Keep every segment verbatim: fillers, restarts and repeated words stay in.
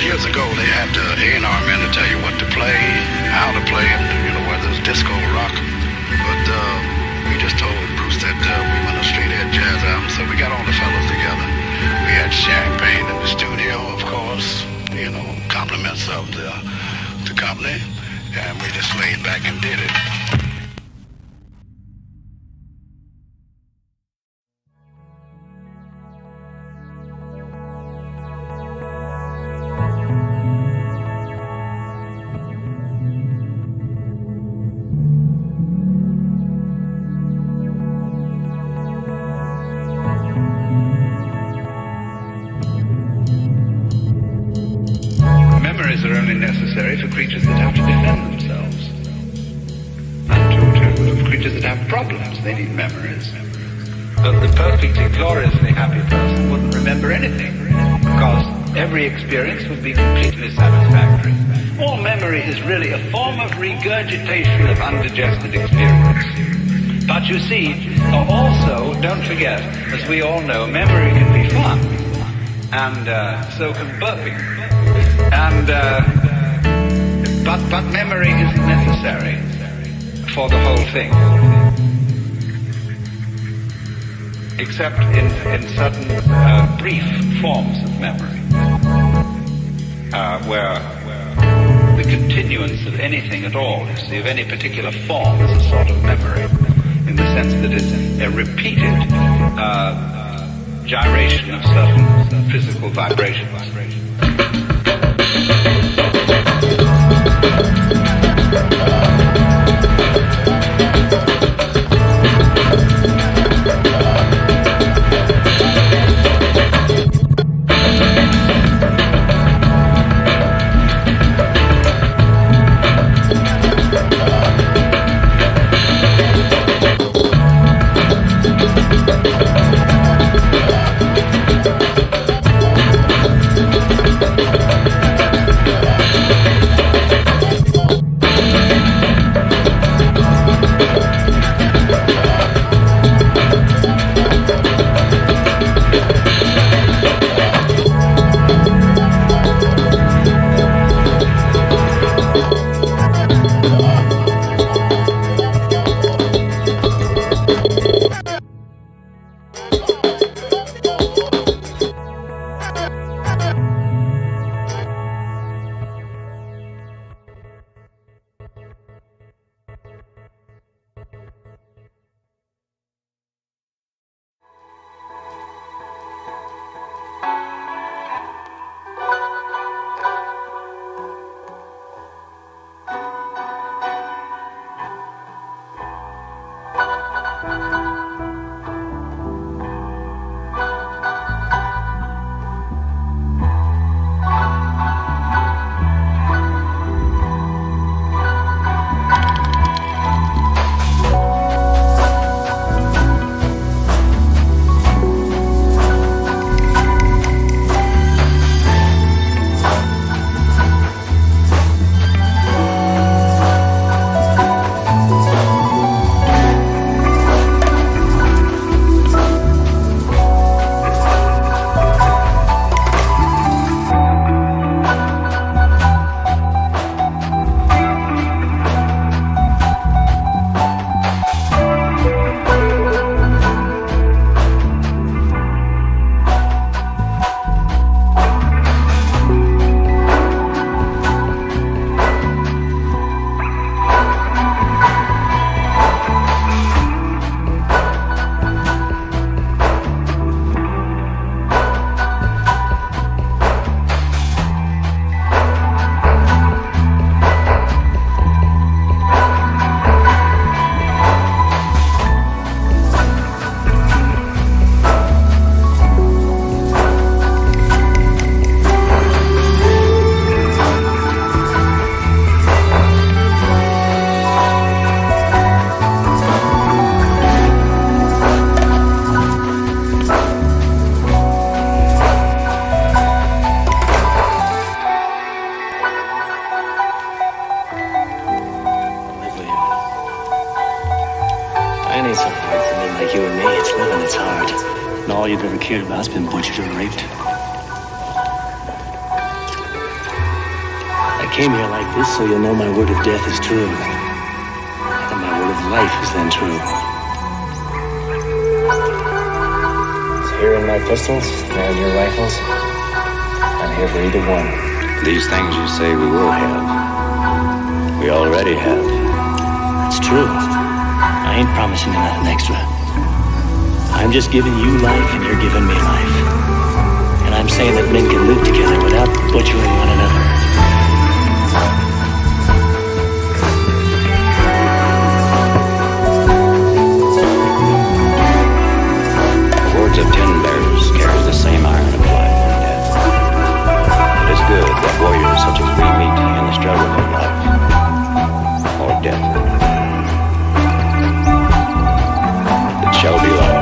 years ago, they had the A and R men to tell you what to play, how to play it, you know, whether it's disco or rock. But uh, we just told Bruce that uh, we want a straight-ahead jazz album, so we got all the fellas together. We had champagne in the studio, of course, you know, compliments of the, the company, and we just laid back and did it. Memories are only necessary for creatures that have to defend themselves. And to, to creatures that have problems, they need memories. But the perfectly gloriously happy person wouldn't remember anything, because every experience would be completely satisfactory. All memory is really a form of regurgitation of undigested experience. But you see, also, don't forget, as we all know, memory can be fun, and uh, so can burping. And, uh, but, but memory isn't necessary for the whole thing, except in, in certain uh, brief forms of memory, uh, where the continuance of anything at all, you see, of any particular form is a sort of memory, in the sense that it's a repeated uh, gyration of certain physical vibrations. And all you've ever cared about has been butchered or raped. came here like this so you'll know my word of death is true. And my word of life is then true. It's here in my pistols, there in your rifles. I'm here for either one. These things you say we will have, we already have. That's true. I ain't promising you nothing extra. I'm just giving you life and you're giving me life. And I'm saying that men can live together without butchering one another. The words of ten bears carries the same iron of life and death. It is good that warriors such as we meet in the struggle of life or death. It shall be life.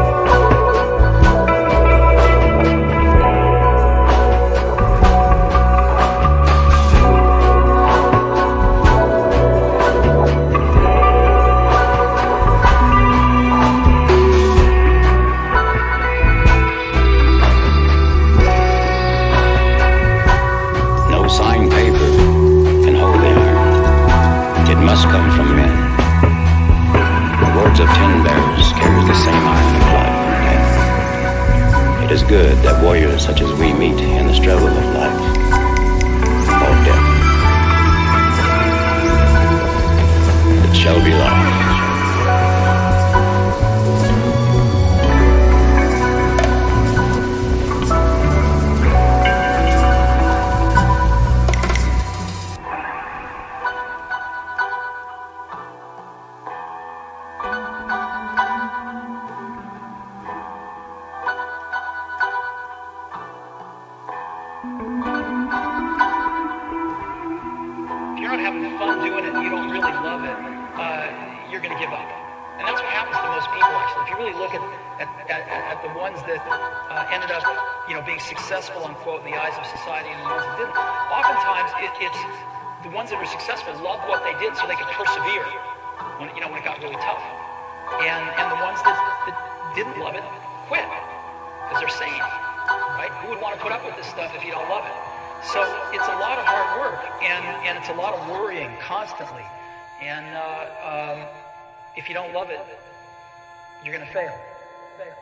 Must come from men. The words of ten bears carry the same iron of life and death. It is good that warriors such as we meet in the struggle of life or death. It shall be life. Successful, unquote, in the eyes of society and the ones that didn't. Oftentimes, it, it's the ones that were successful loved what they did so they could persevere when, you know, when it got really tough. And and the ones that, that didn't love it quit because they're sane, right? Who would want to put up with this stuff if you don't love it? So it's a lot of hard work, and, and it's a lot of worrying constantly. And uh, um, if you don't love it, you're going to fail. Fail.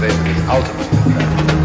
slavery is ultimately perfect.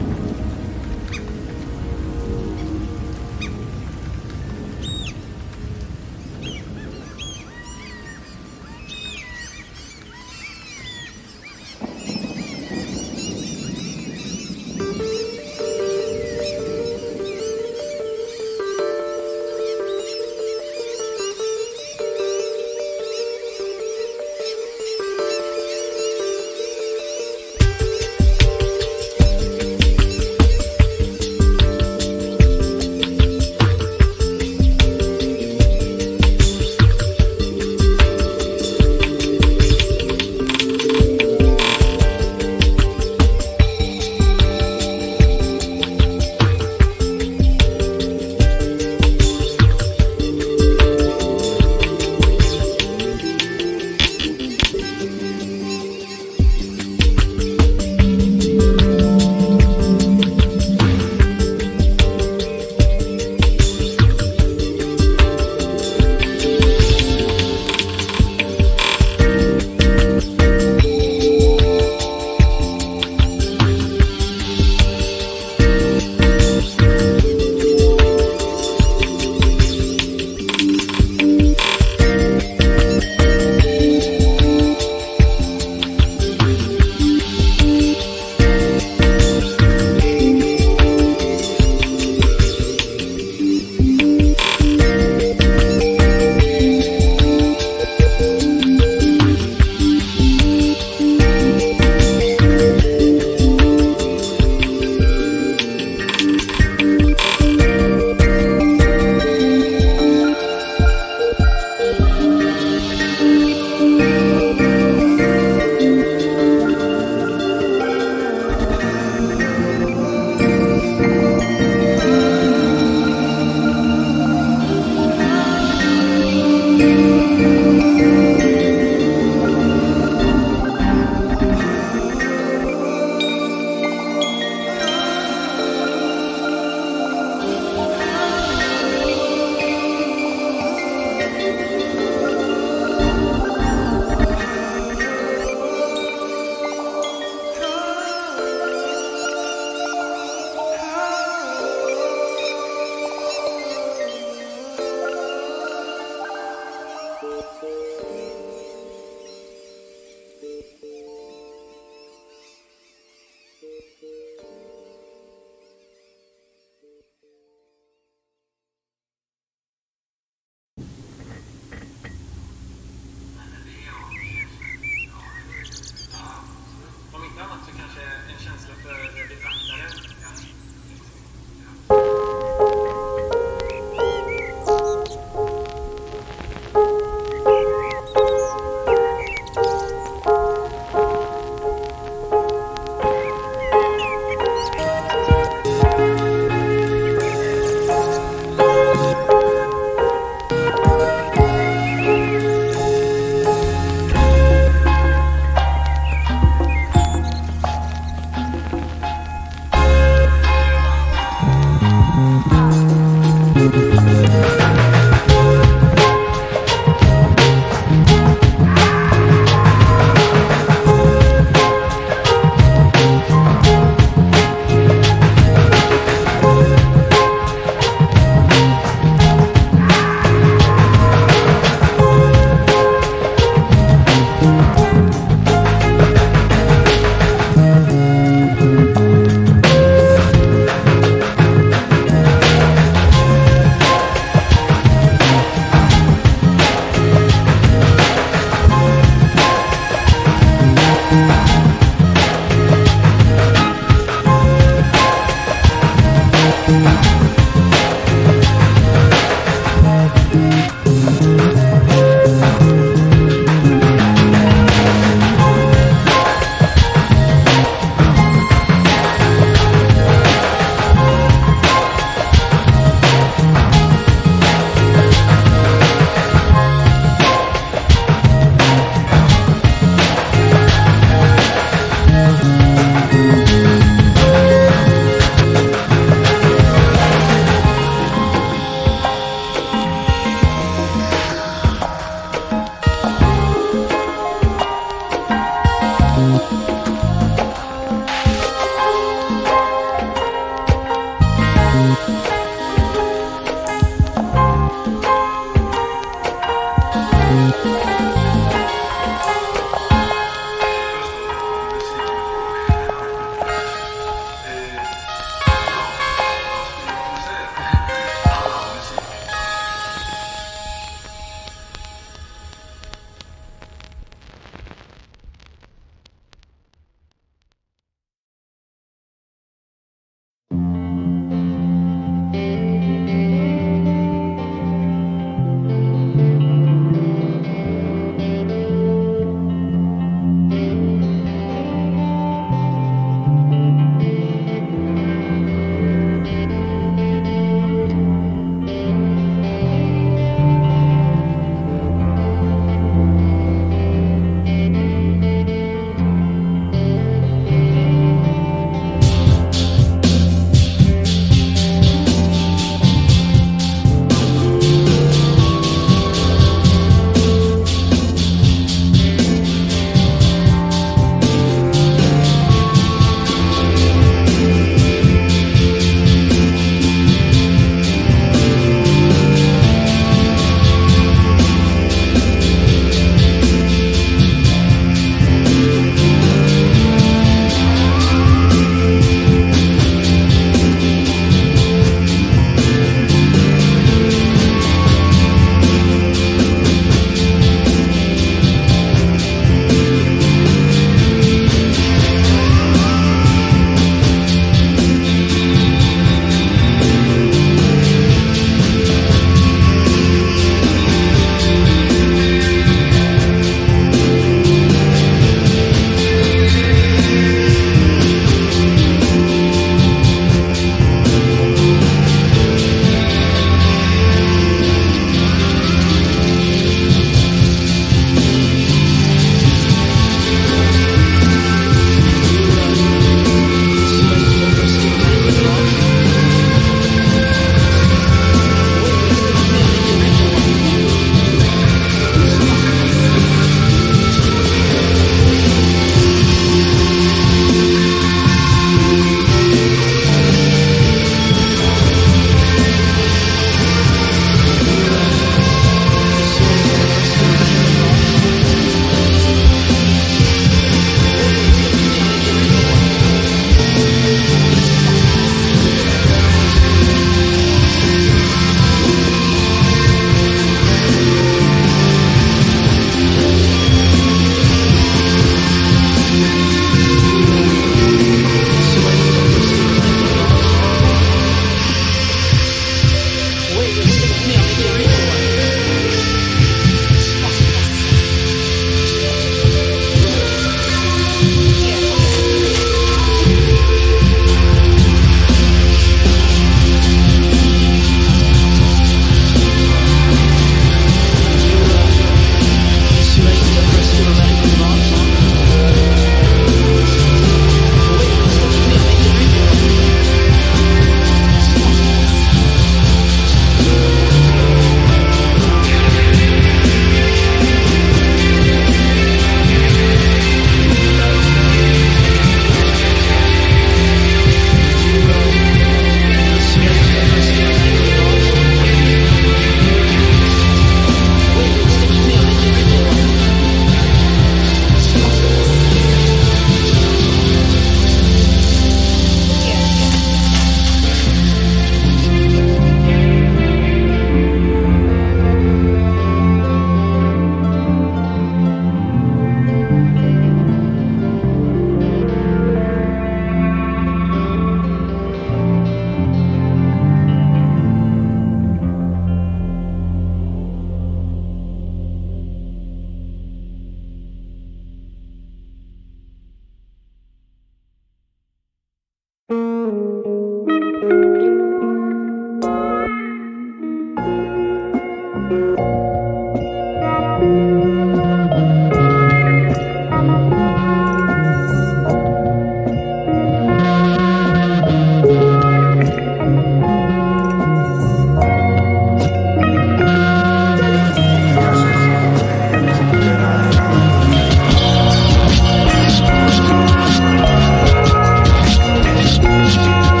Yes.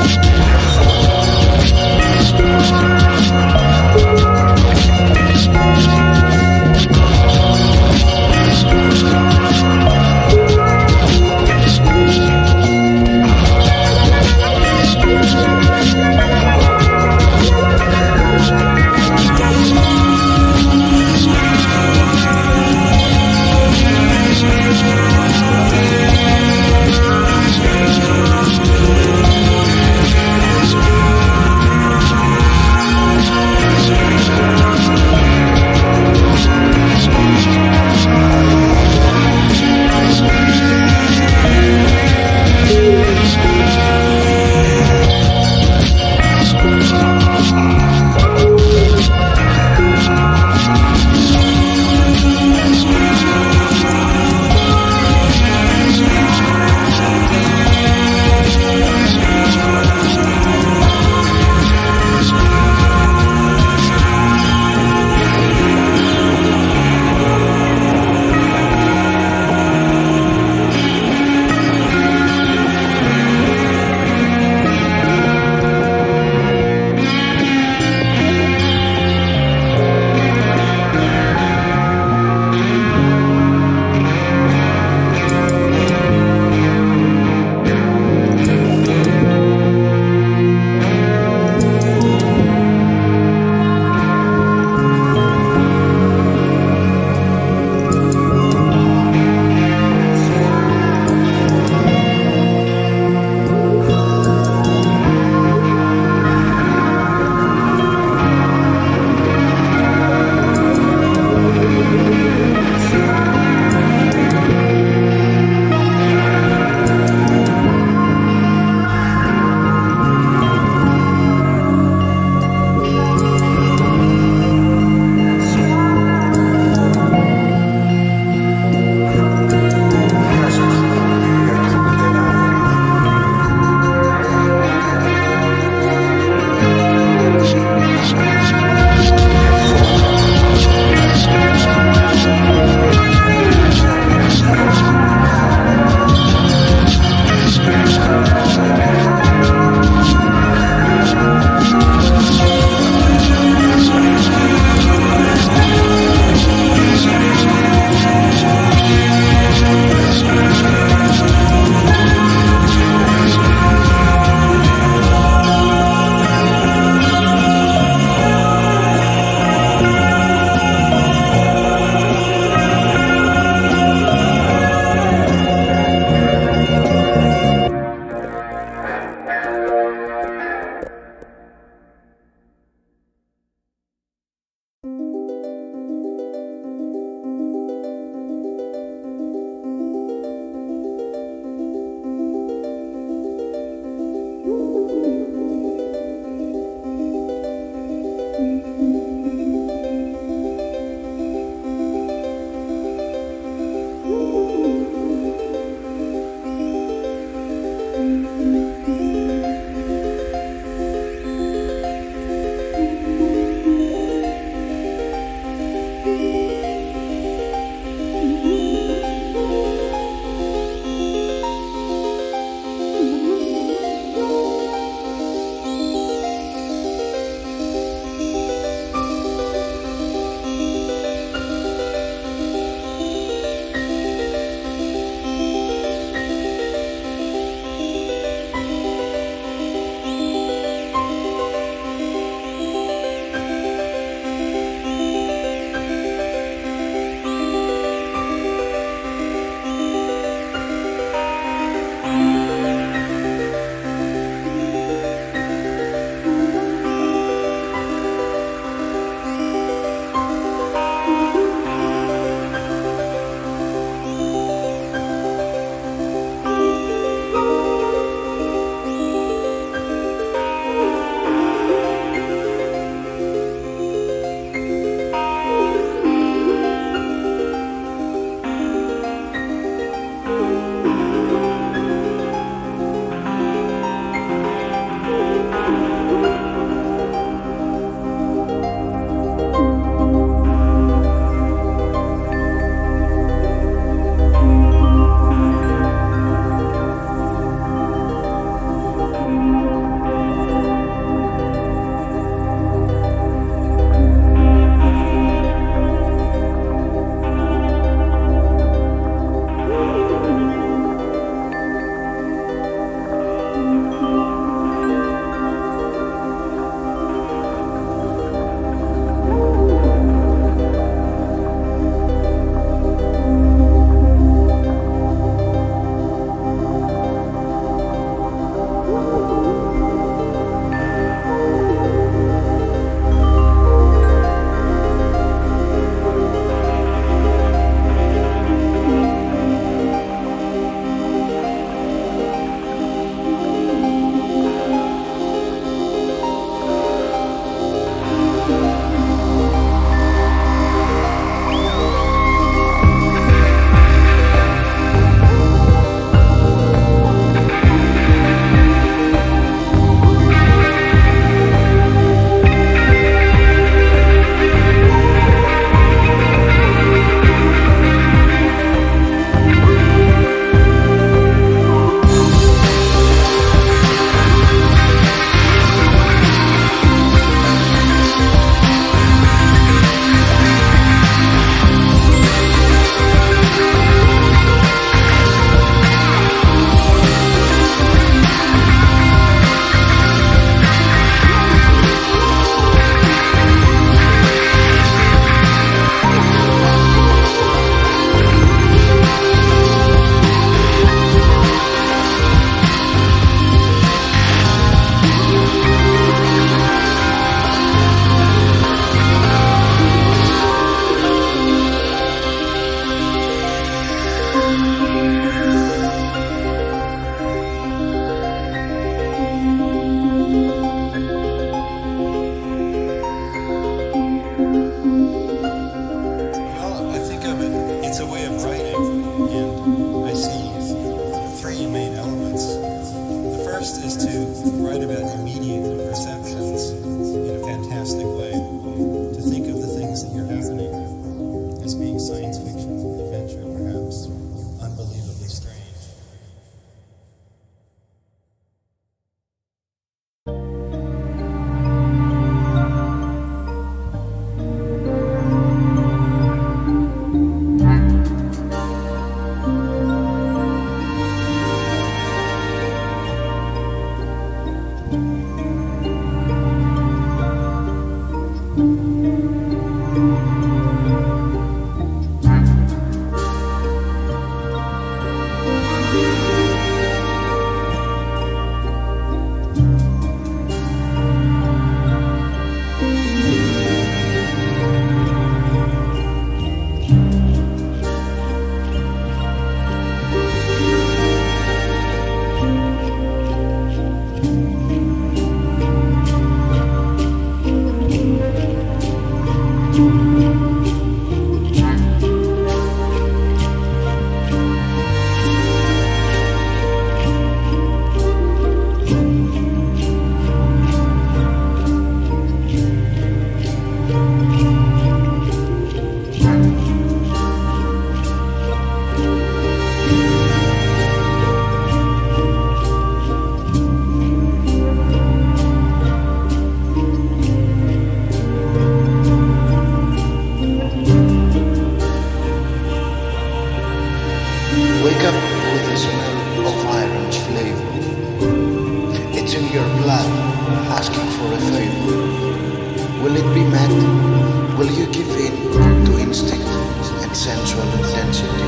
Wake up with the smell of iron's flavor. It's in your blood, asking for a favor. Will it be met? Will you give in to instinct and sensual intensity?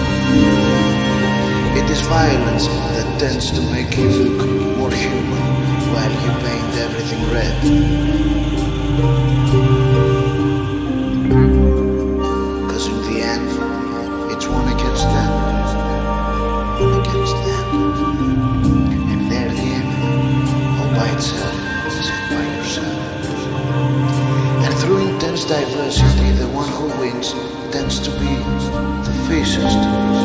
It is violence that tends to make you look more human while you paint everything red. Cause in the end, it's one against them. One against them. And they're the enemy, all by itself, set by yourself. And through intense diversity, the one who wins tends to be the fiercest.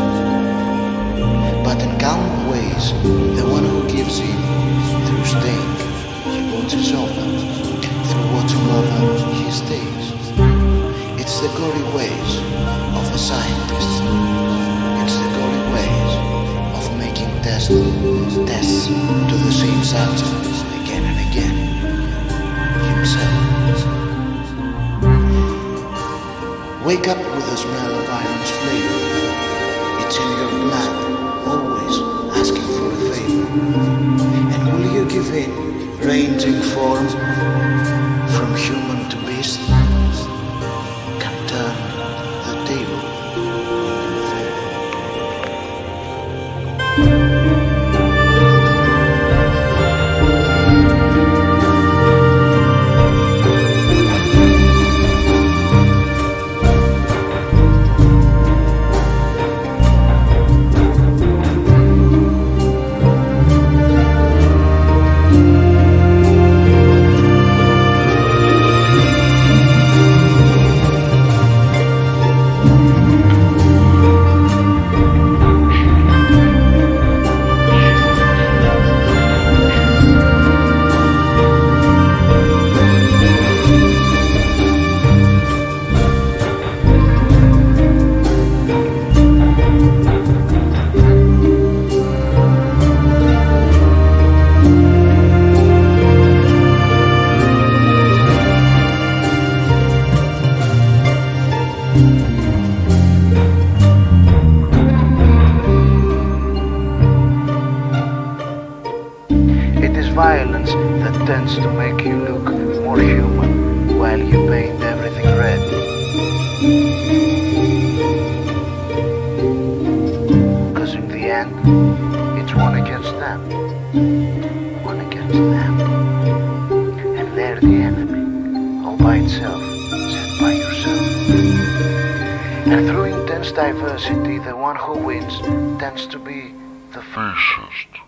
But in calm ways, the one who gives in, through staying, he watches over. Through watching over, he stays. It's the gory ways of the scientist. It's the gory ways of making tests, tests to the same subject again and again. Himself. Wake up with the smell of iron's flavor. It's in your blood, always asking for a favor. And will you give in, ranging form from human to beast? Can turn the table in favor. It is violence that tends to make you look more human while you paint everything red. Cause in the end, it's one against them. One against them. And they're the enemy, all by itself, set by yourself. And through intense diversity, the one who wins tends to be the fiercest.